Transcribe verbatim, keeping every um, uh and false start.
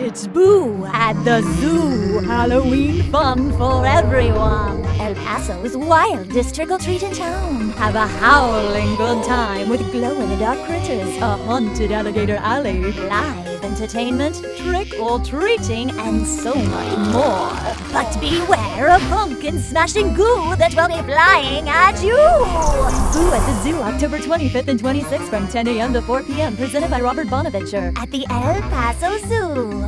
It's Boo at the Zoo. Halloween fun for everyone. El Paso's wildest trick-or-treat in town. Have a howling good time with glow-in-the-dark critters, a haunted alligator alley, live entertainment, trick-or-treating, and so much more. But beware of pumpkin-smashing goo that will be flying at you! Boo at the Zoo, October twenty-fifth and twenty-sixth from ten a m to four p m Presented by Robert Bonaventure at the El Paso Zoo.